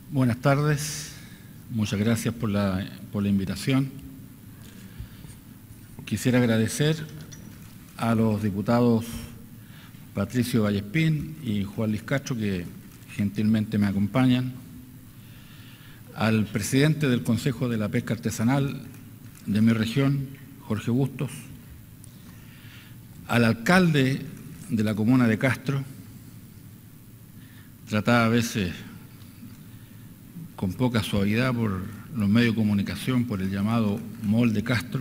Buenas tardes, muchas gracias por la invitación. Quisiera agradecer a los diputados Patricio Vallespín y Juan Luis Castro que gentilmente me acompañan, al presidente del Consejo de la Pesca Artesanal de mi región, Jorge Bustos, al alcalde de la comuna de Castro, tratada a veces con poca suavidad por los medios de comunicación, por el llamado Mall de Castro.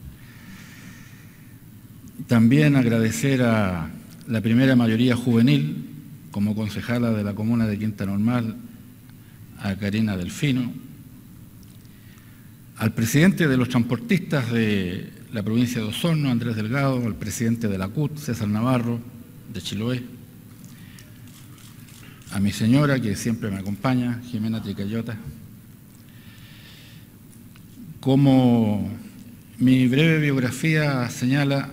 También agradecer a la primera mayoría juvenil, como concejala de la comuna de Quinta Normal, a Karina Delfino, al presidente de los transportistas de la provincia de Osorno, Andrés Delgado, al presidente de la CUT, César Navarro, de Chiloé, a mi señora, que siempre me acompaña, Jimena Tricayota. Como mi breve biografía señala,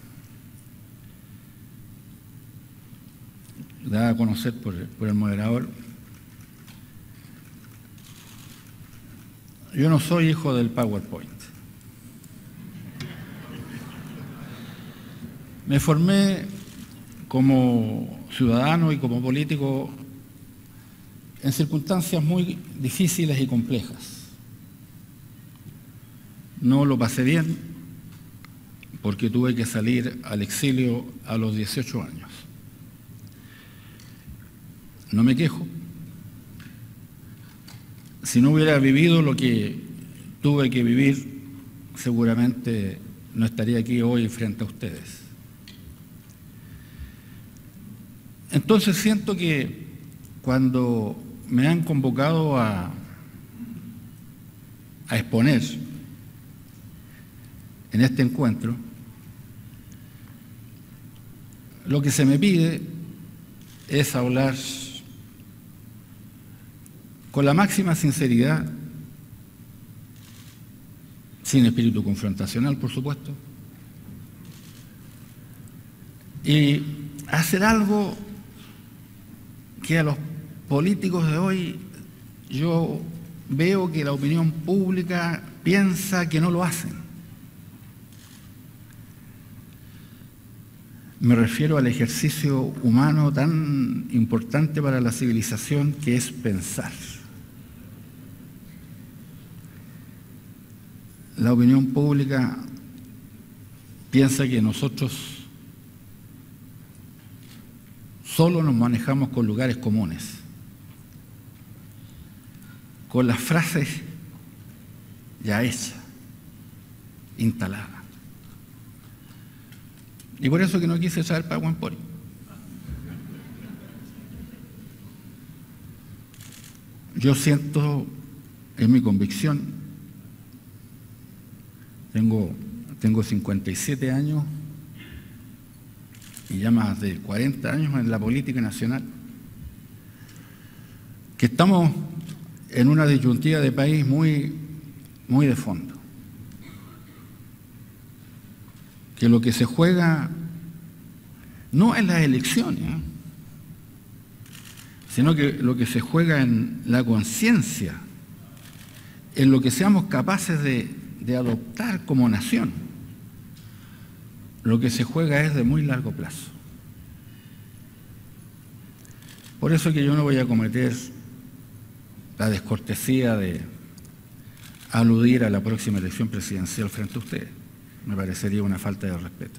dada a conocer por el moderador, yo no soy hijo del PowerPoint. Me formé como ciudadano y como político en circunstancias muy difíciles y complejas. No lo pasé bien porque tuve que salir al exilio a los 18 años. No me quejo. Si no hubiera vivido lo que tuve que vivir, seguramente no estaría aquí hoy frente a ustedes. Entonces siento que cuando me han convocado a exponer en este encuentro, lo que se me pide es hablar con la máxima sinceridad, sin espíritu confrontacional, por supuesto, y hacer algo que a los políticos de hoy yo veo que la opinión pública piensa que no lo hacen. Me refiero al ejercicio humano tan importante para la civilización que es pensar. La opinión pública piensa que nosotros solo nos manejamos con lugares comunes, con las frases ya hechas, instaladas. Y por eso que no quise traer PowerPoint. Yo siento, es mi convicción, tengo 57 años y ya más de 40 años en la política nacional, que estamos en una disyuntiva de país muy de fondo. Que lo que se juega no en las elecciones, sino que lo que se juega en la conciencia, en lo que seamos capaces de adoptar como nación. Lo que se juega es de muy largo plazo. Por eso que yo no voy a cometer la descortesía de aludir a la próxima elección presidencial frente a ustedes. Me parecería una falta de respeto.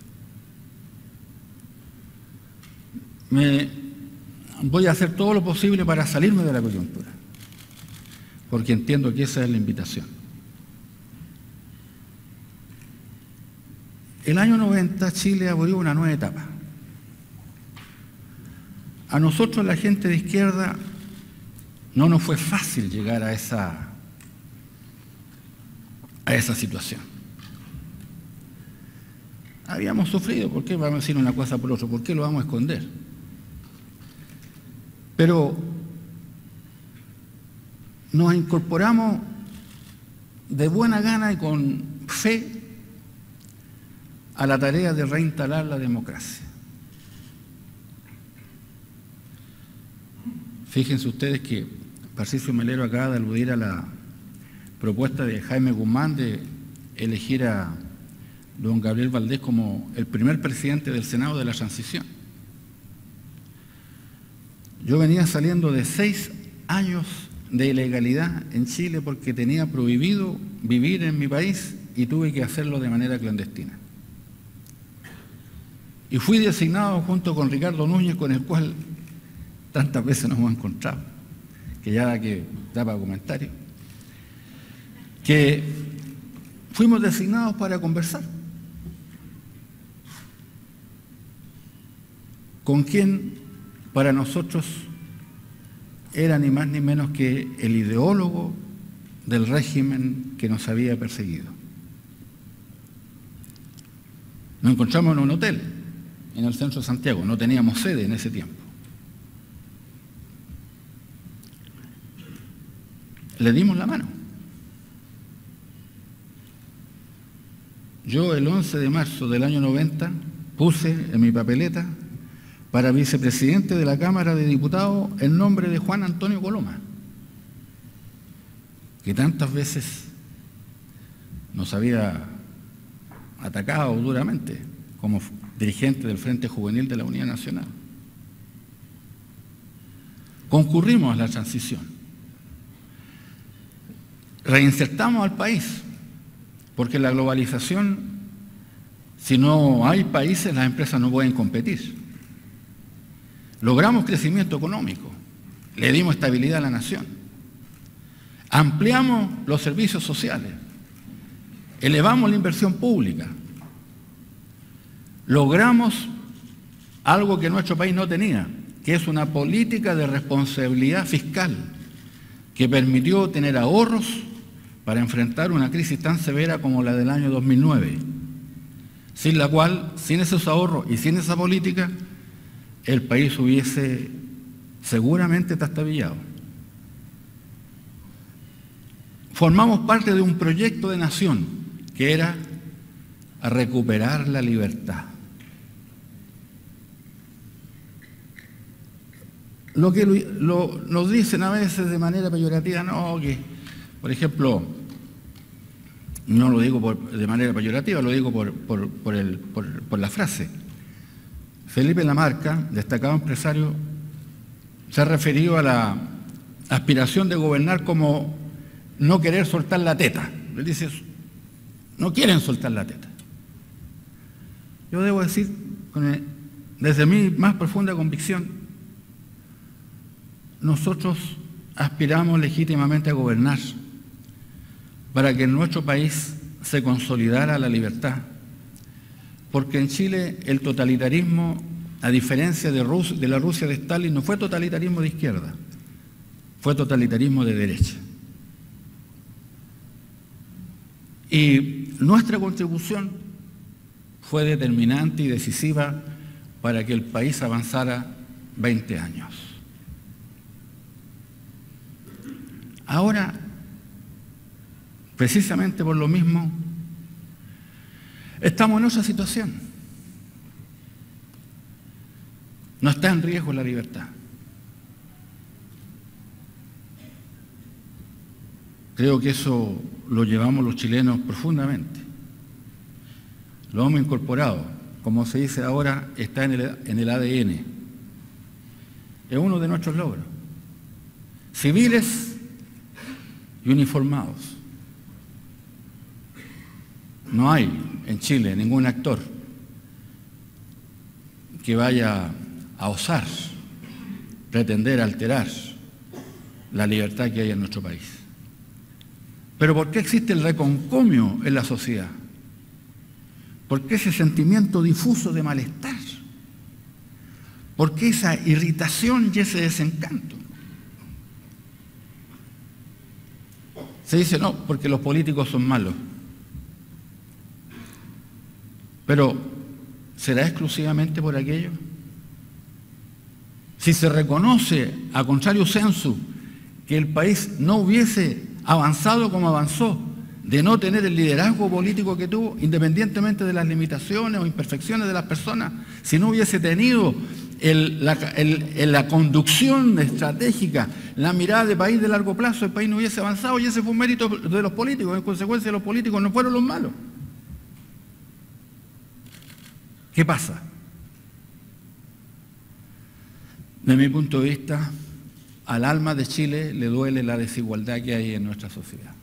Voy a hacer todo lo posible para salirme de la coyuntura, porque entiendo que esa es la invitación. El año 90 Chile abrió una nueva etapa. A nosotros, la gente de izquierda, no nos fue fácil llegar a esa situación. Habíamos sufrido, ¿por qué vamos a decir una cosa por otra? ¿Por qué lo vamos a esconder? Pero nos incorporamos de buena gana y con fe a la tarea de reinstalar la democracia. Fíjense ustedes que Patricio Melero acaba de aludir a la propuesta de Jaime Guzmán de elegir a don Gabriel Valdés como el primer presidente del Senado de la transición. Yo venía saliendo de 6 años de ilegalidad en Chile porque tenía prohibido vivir en mi país y tuve que hacerlo de manera clandestina. Y fui designado junto con Ricardo Núñez, con el cual tantas veces nos hemos encontrado, que ya da para comentario, que fuimos designados para conversar con quien para nosotros era ni más ni menos que el ideólogo del régimen que nos había perseguido. Nos encontramos en un hotel en el centro de Santiago, no teníamos sede en ese tiempo. Le dimos la mano. Yo el 11 de marzo del año 90 puse en mi papeleta para vicepresidente de la Cámara de Diputados el nombre de Juan Antonio Coloma, que tantas veces nos había atacado duramente como dirigente del Frente Juvenil de la Unidad Nacional. Concurrimos a la transición. Reinsertamos al país, porque la globalización, si no hay países, las empresas no pueden competir. Logramos crecimiento económico, le dimos estabilidad a la nación, ampliamos los servicios sociales, elevamos la inversión pública, logramos algo que nuestro país no tenía, que es una política de responsabilidad fiscal que permitió tener ahorros para enfrentar una crisis tan severa como la del año 2009, sin la cual, sin esos ahorros y sin esa política, el país hubiese seguramente trastabillado. Formamos parte de un proyecto de nación que era a recuperar la libertad. Lo que nos dicen a veces de manera peyorativa, no, que, por ejemplo, no lo digo de manera peyorativa, lo digo por la frase. Felipe Lamarca, destacado empresario, se ha referido a la aspiración de gobernar como no querer soltar la teta. Él dice, no quieren soltar la teta. Yo debo decir, desde mi más profunda convicción, nosotros aspiramos legítimamente a gobernar para que en nuestro país se consolidara la libertad, porque en Chile el totalitarismo, a diferencia de la Rusia de Stalin, no fue totalitarismo de izquierda, fue totalitarismo de derecha. Y nuestra contribución fue determinante y decisiva para que el país avanzara 20 años. Ahora, precisamente por lo mismo, estamos en otra situación. No está en riesgo la libertad. Creo que eso lo llevamos los chilenos profundamente. Lo hemos incorporado. Como se dice ahora, está en el ADN. Es uno de nuestros logros. Civiles y uniformados. No hay en Chile ningún actor que vaya a osar pretender alterar la libertad que hay en nuestro país. Pero ¿por qué existe el reconcomio en la sociedad? ¿Por qué ese sentimiento difuso de malestar? ¿Por qué esa irritación y ese desencanto? Se dice, no, porque los políticos son malos. Pero, ¿será exclusivamente por aquello? Si se reconoce, a contrario sensu, que el país no hubiese avanzado como avanzó, de no tener el liderazgo político que tuvo, independientemente de las limitaciones o imperfecciones de las personas, si no hubiese tenido la conducción estratégica, la mirada de país de largo plazo, el país no hubiese avanzado, y ese fue un mérito de los políticos. En consecuencia, los políticos no fueron los malos. ¿Qué pasa? De mi punto de vista, al alma de Chile le duele la desigualdad que hay en nuestra sociedad.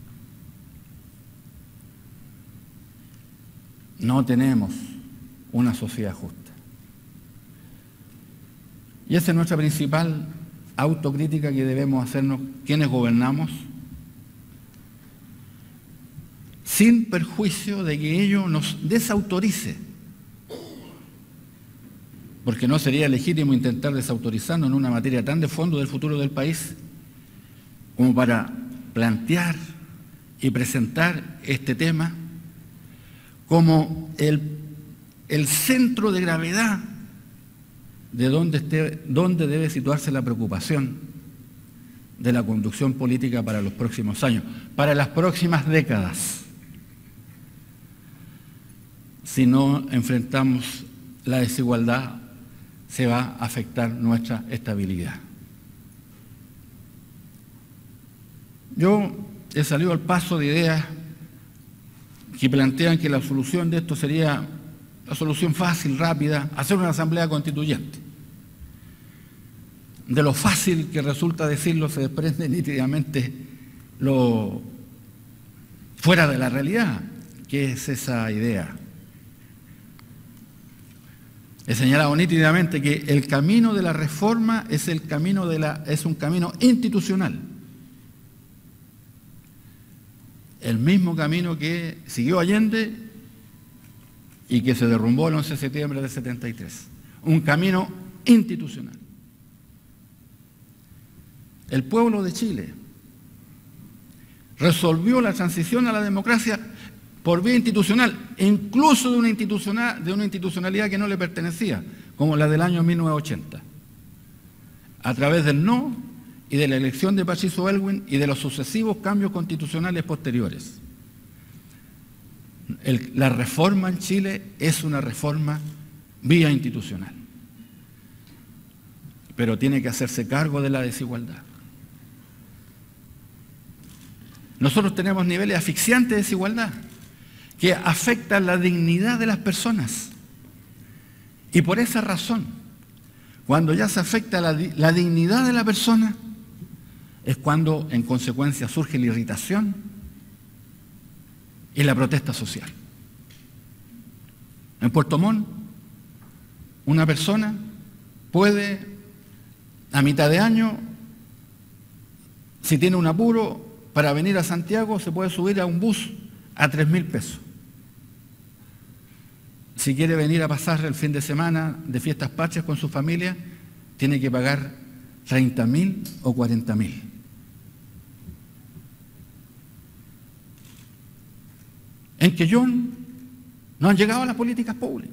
No tenemos una sociedad justa. Y esa es nuestra principal autocrítica que debemos hacernos quienes gobernamos, sin perjuicio de que ello nos desautorice, porque no sería legítimo intentar desautorizarnos en una materia tan de fondo del futuro del país como para plantear y presentar este tema como el centro de gravedad de dónde debe situarse la preocupación de la conducción política para los próximos años, para las próximas décadas. Si no enfrentamos la desigualdad, se va a afectar nuestra estabilidad. Yo he salido al paso de ideas que plantean que la solución de esto sería la solución fácil, rápida, hacer una asamblea constituyente. De lo fácil que resulta decirlo se desprende nítidamente lo fuera de la realidad, que es esa idea. He señalado nítidamente que el camino de la reforma es un camino institucional. El mismo camino que siguió Allende y que se derrumbó el 11 de septiembre del 73. Un camino institucional. El pueblo de Chile resolvió la transición a la democracia por vía institucional, incluso de una institucionalidad que no le pertenecía, como la del año 1980, a través del no y de la elección de Patricio Aylwin y de los sucesivos cambios constitucionales posteriores. La reforma en Chile es una reforma vía institucional, pero tiene que hacerse cargo de la desigualdad. Nosotros tenemos niveles asfixiantes de desigualdad que afectan la dignidad de las personas. Y por esa razón, cuando ya se afecta la dignidad de la persona, es cuando en consecuencia surge la irritación y la protesta social. En Puerto Montt, una persona puede, a mitad de año, si tiene un apuro, para venir a Santiago se puede subir a un bus a 3.000 pesos. Si quiere venir a pasar el fin de semana de fiestas patrias con su familia, tiene que pagar 30.000 o 40.000. En Quellón no han llegado a las políticas públicas.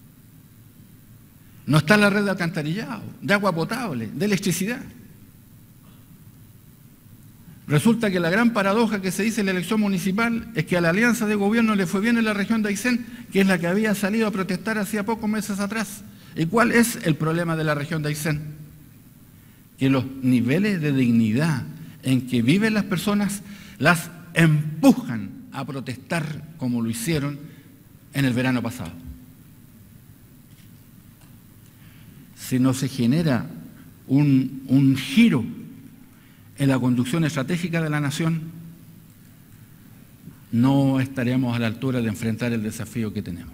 No está en la red de alcantarillado, de agua potable, de electricidad. Resulta que la gran paradoja que se dice en la elección municipal es que a la alianza de gobierno le fue bien en la región de Aysén, que es la que había salido a protestar hacía pocos meses atrás. ¿Y cuál es el problema de la región de Aysén? Que los niveles de dignidad en que viven las personas las empujan a protestar como lo hicieron en el verano pasado. Si no se genera un giro en la conducción estratégica de la nación, no estaremos a la altura de enfrentar el desafío que tenemos.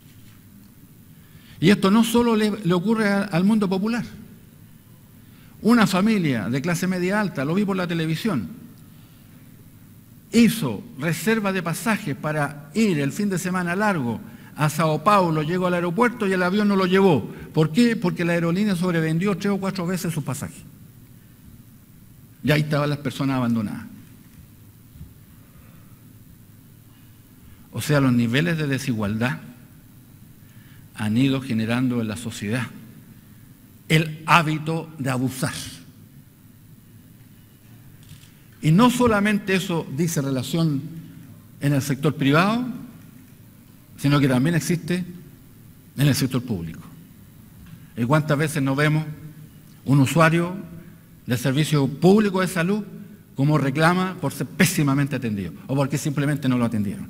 Y esto no solo le ocurre al mundo popular. Una familia de clase media alta, lo vi por la televisión, hizo reserva de pasajes para ir el fin de semana largo a Sao Paulo, llegó al aeropuerto y el avión no lo llevó. ¿Por qué? Porque la aerolínea sobrevendió 3 o 4 veces sus pasajes. Y ahí estaban las personas abandonadas. O sea, los niveles de desigualdad han ido generando en la sociedad el hábito de abusar. Y no solamente eso dice relación en el sector privado, sino que también existe en el sector público. ¿Y cuántas veces nos vemos un usuario del servicio público de salud como reclama por ser pésimamente atendido o porque simplemente no lo atendieron?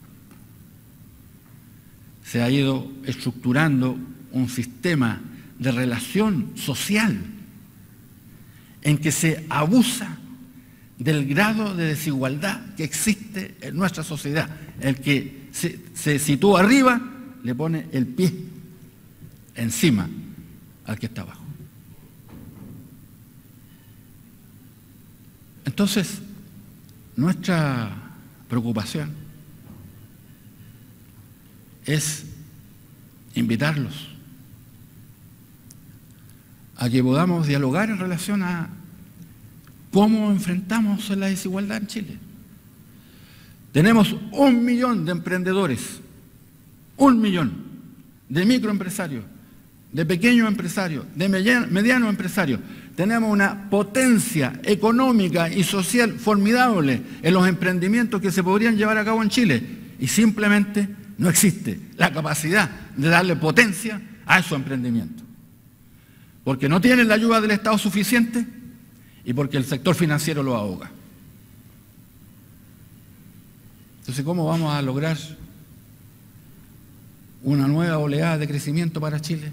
Se ha ido estructurando un sistema de relación social en que se abusa del grado de desigualdad que existe en nuestra sociedad. El que se sitúa arriba le pone el pie encima al que está abajo. Entonces, nuestra preocupación es invitarlos a que podamos dialogar en relación a cómo enfrentamos la desigualdad en Chile. Tenemos 1 millón de emprendedores, 1 millón de microempresarios, de pequeños empresarios, de medianos empresarios. Tenemos una potencia económica y social formidable en los emprendimientos que se podrían llevar a cabo en Chile y simplemente no existe la capacidad de darle potencia a esos emprendimientos. Porque no tienen la ayuda del Estado suficiente y porque el sector financiero lo ahoga. Entonces, ¿cómo vamos a lograr una nueva oleada de crecimiento para Chile?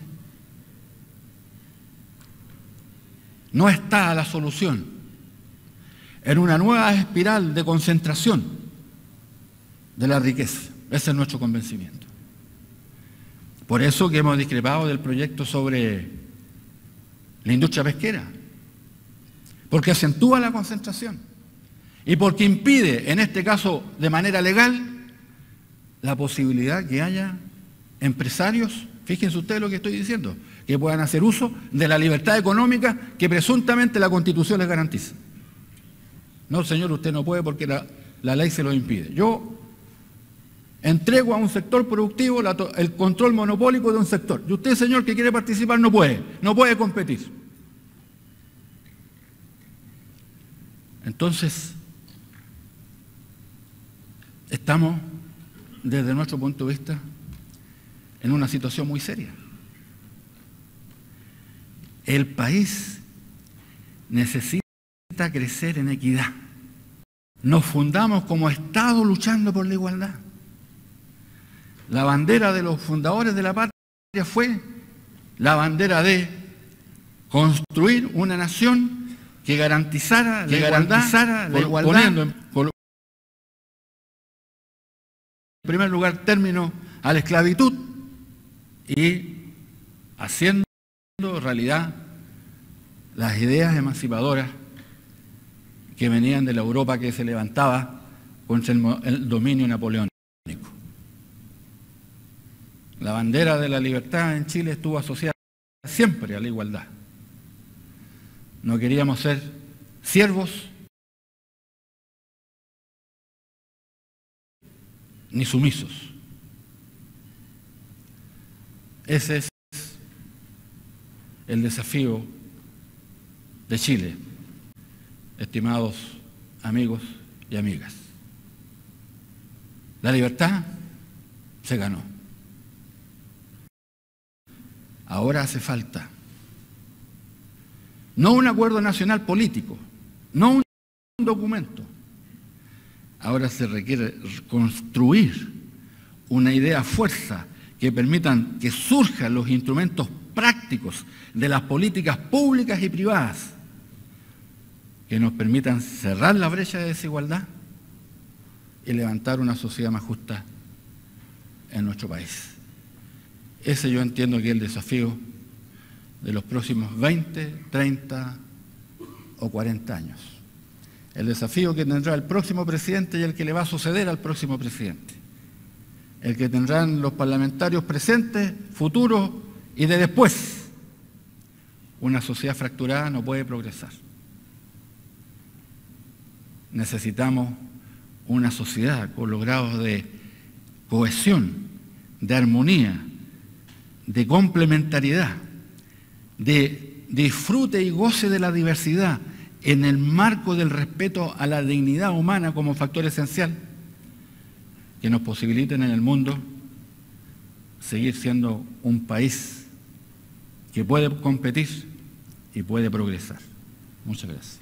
No está la solución en una nueva espiral de concentración de la riqueza. Ese es nuestro convencimiento. Por eso que hemos discrepado del proyecto sobre la industria pesquera, porque acentúa la concentración y porque impide, en este caso de manera legal, la posibilidad que haya empresarios, fíjense ustedes lo que estoy diciendo, que puedan hacer uso de la libertad económica que presuntamente la Constitución les garantiza. No, señor, usted no puede porque la ley se lo impide. Yo entrego a un sector productivo el control monopólico de un sector. Y usted, señor, que quiere participar, no puede competir. Entonces, estamos, desde nuestro punto de vista, en una situación muy seria. El país necesita crecer en equidad. Nos fundamos como Estado luchando por la igualdad. La bandera de los fundadores de la patria fue la bandera de construir una nación que garantizara la igualdad, poniendo en primer lugar término a la esclavitud y haciendo realidad las ideas emancipadoras que venían de la Europa que se levantaba contra el dominio napoleónico. La bandera de la libertad en Chile estuvo asociada siempre a la igualdad. No queríamos ser siervos ni sumisos. Ese es el desafío de Chile, estimados amigos y amigas. La libertad se ganó. Ahora hace falta no un acuerdo nacional político, no un documento. Ahora se requiere construir una idea fuerza que permitan que surjan los instrumentos prácticos de las políticas públicas y privadas que nos permitan cerrar la brecha de desigualdad y levantar una sociedad más justa en nuestro país. Ese yo entiendo que es el desafío de los próximos 20, 30 o 40 años. El desafío que tendrá el próximo presidente y el que le va a suceder al próximo presidente. El que tendrán los parlamentarios presentes, futuros y de después. Una sociedad fracturada no puede progresar. Necesitamos una sociedad con los grados de cohesión, de armonía, de complementariedad, de disfrute y goce de la diversidad en el marco del respeto a la dignidad humana como factor esencial que nos posibiliten en el mundo seguir siendo un país que puede competir y puede progresar. Muchas gracias.